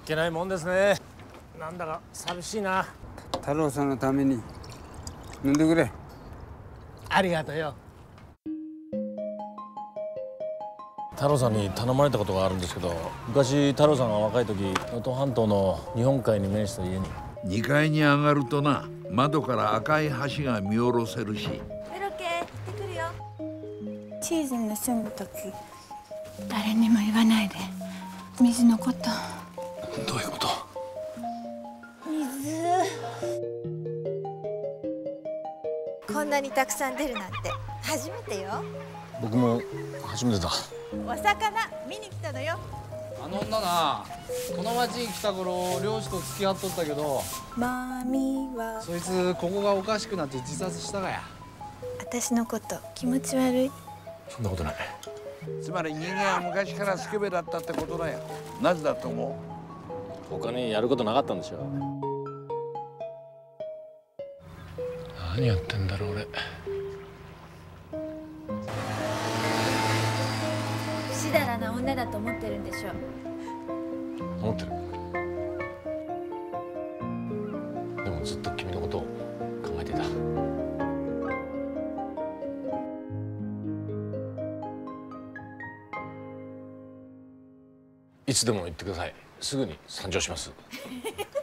けないもんですね。なんだか寂しいな。 太郎さんのために飲んでくれ。 ありがとうよ。太郎さんに頼まれたことがあるんですけど、昔太郎さんが若い時、能登半島の日本海に面した家に。 2階に上がるとな、窓から赤い橋が見下ろせるし。 ベロケ行ってくるよ。 チーズ盗む時誰にも言わないで。水のこと。 どういうこと？ 水。 こんなにたくさん出るなんて初めてよ。 僕も初めてだ。 お魚見に来たのよ。 あの女な、この町に来た頃漁師と付き合っとったけど、 マミはそいつここがおかしくなって自殺したがや。 私のこと気持ち悪い。 そんなことない。 つまり人間は昔からスケベだったってことだよ。なぜだと思う？ 他にやることなかったんでしょ。何やってんだろう俺。 不死だらな女だと思ってるんでしょ。 思ってる。でもずっと君のことを考えていた。いつでも言ってください。すぐに参上します。